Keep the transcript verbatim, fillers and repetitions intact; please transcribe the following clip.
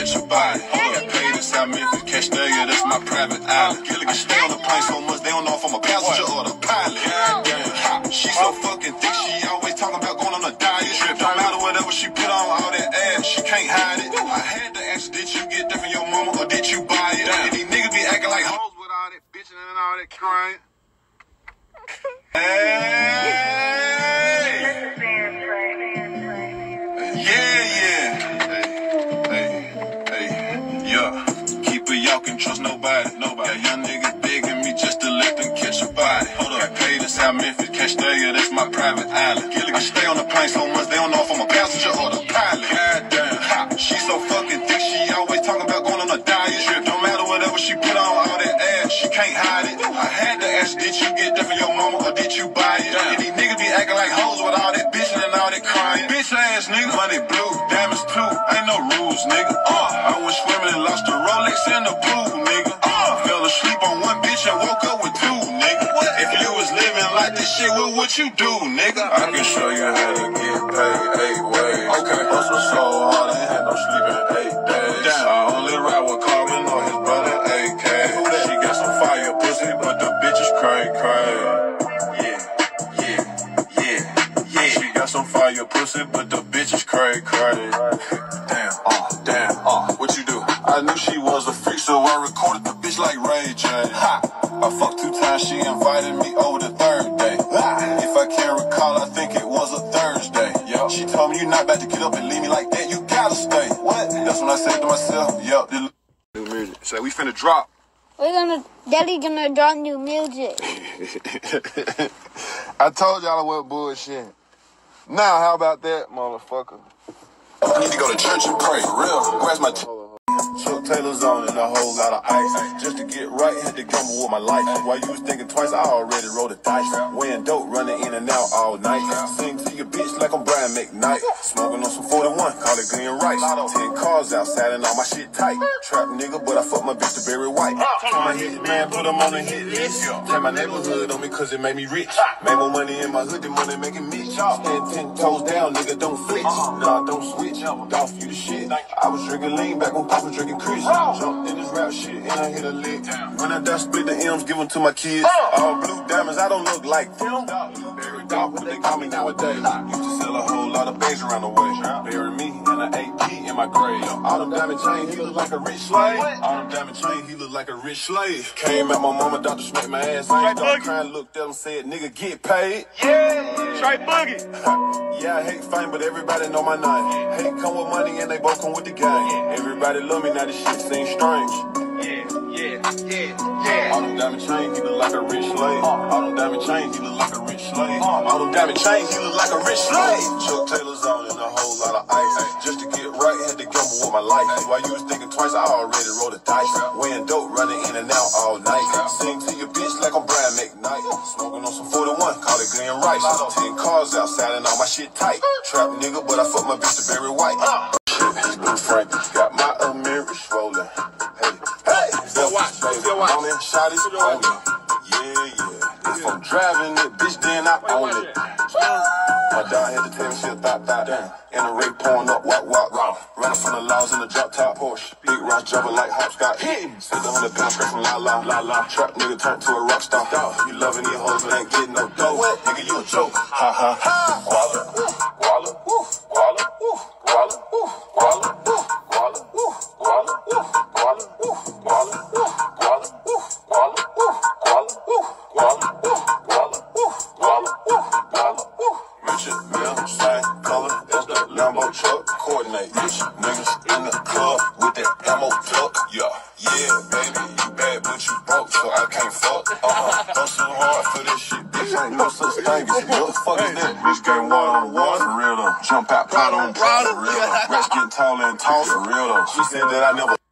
catch a body. Got paid in South Memphis, catch there, yeah, that's my private island. Gilligan stay on the plane so much, they don't know if I'm a passenger or the pilot. Goddamn, she so fucking thick, she always talking about going on a diet trip. Don't matter whatever she put on, all that ass, she can't hide it. I had to ask, did you get that from your mama or did you buy it? And these niggas be acting like hoes with all that bitching and all that crying. Hey! Yeah, yeah. Hey, hey, hey, yeah. Keep it, y'all can trust nobody. Nobody. Got young niggas begging me just to let them catch a body. Hold up. Got paid in South Memphis, catch there, yeah, that's my private island. Gilligan stay on the plane so much, they don't know if I'm a passenger or the pilot. Goddamn, ha. She so fucking thick, she always talking about going on a diet trip. Don't matter whatever she put on, all that ass, she can't hide it. I had to ask, did you get that from your mama or did you buy it? And these niggas be acting like hoes with all that bitching and all that crying. Bitch ass nigga, money blue, diamonds too, ain't no rules, nigga. Uh, I went swimming and lost a Rolex in the pool, nigga. Uh, fell asleep on one bitch and woke up with two, nigga. What? If you was living like this shit, what would you do, nigga? I can show you how to get paid eight ways. Okay. Hustle so hard, I ain't had no sleep in eight days. Damn. I only ride with Carmen or his brother A K. She got some fire pussy, but the bitch is cray cray. Yeah, yeah, yeah, yeah. She got some fire pussy, but the bitch is cray cray. Damn, uh, damn, uh, what you do? I knew she was a freak, so I recorded the bitch like Ray J. Ha! I fucked two times, she invited me over the third day. If I can't recall, I think it was a Thursday. Yep. She told me you not about to get up and leave me like that, you gotta stay. What? That's when I said to myself, yup, this new music. So we finna drop. We're gonna, Daddy gonna drop new music. I told y'all I wasn't bullshit. Now, how about that, motherfucker? I need to go to church and pray, for real. Where's my... Chuck Taylor's on and a whole lot of ice. Just to get right, had to gamble with my life. While you was thinking twice, I already rolled the dice. Weighing dope, running in and out all night. Sing to your bitch like I'm Brian McKnight. Smoking on some forty-one, call it Glen Rice. Ten cars outside and all my shit tight. Trap nigga, but I fuck my bitch to Barry White. Told my hit man, put him on the hit list. Take my neighborhood on me cause it made me rich. Made more money in my hood than money making me. Stand ten toes down, nigga, don't flinch. Nah, don't switch. Off you the shit. I was drinking lean back on Papa drinking Chris. Jumped in this rap shit and I hit a lick. When I die, split the M's, give them to my kids. All blue diamonds, I don't look like them. Blueberry dog, what they call me nowadays. Used to sell a whole lot of bags around the way. Bury me and an A P in my grave. All them diamond chain, he look like a rich slave. All them diamond chain, he look like a rich slave. Came at my mama, doctor smacked my ass. I ain't started crying, looked at him, said, nigga, get paid. Yeah, straight boogie. Yeah, I hate fame, but everybody know my name. Hate come with money and they both come with the game. Everybody love me, now this shit seems strange. Yeah, yeah, yeah, yeah. All them diamond chain, he look like a rich slave. All them diamond chain, he look like a rich slave. All them diamond chain, he look like a rich slave. Chuck Taylor's on and a whole lot of ice. Just to get right, had to gamble with my life. While you was thinking twice, I already rolled the dice. Weighing dope, running in and out all night. Sing to your bitch like I'm Brian McKnight. Smoking on some forty-one, call it Glen Rice. Ten cars outside and all my shit tight. Trap nigga, but I fuck my bitch to Barry White. Shit, Blue Frank, got my Amiris rolling. Hey, hey, still watch, still watch. On it, shot it, on it. Yeah, yeah. If I'm driving it, bitch, then I own it. My dog had to tell me shit, thought, thought, down. In a rig pouring up, walk, walk, walk. Running from the laws in the drop top Porsche. Big rock jumping like hopscotch. Sit the hundred pounds straight from la la, la la. Trap nigga turned to a rock star. You loving these hoes but ain't getting no dough. Nigga, you a joke. Ha ha ha. Guala, guala, guala, guala, guala, guala, guala, guala, guala, guala, guala, guala, guala, guala, guala. Richard Mille, same color as the Lambo truck. Coordinate rich niggas in the club with that ammo tuck. Yeah, yeah, baby, you bad but you broke, so I can't fuck. Uh-huh, hustle hard for this shit, bitch. Ain't no such thing as what the fuck is that? Bitch game water on the water, for real though. Jump out, pot on pot, for real though. Rats getting taller and taller, for real though. She said that I never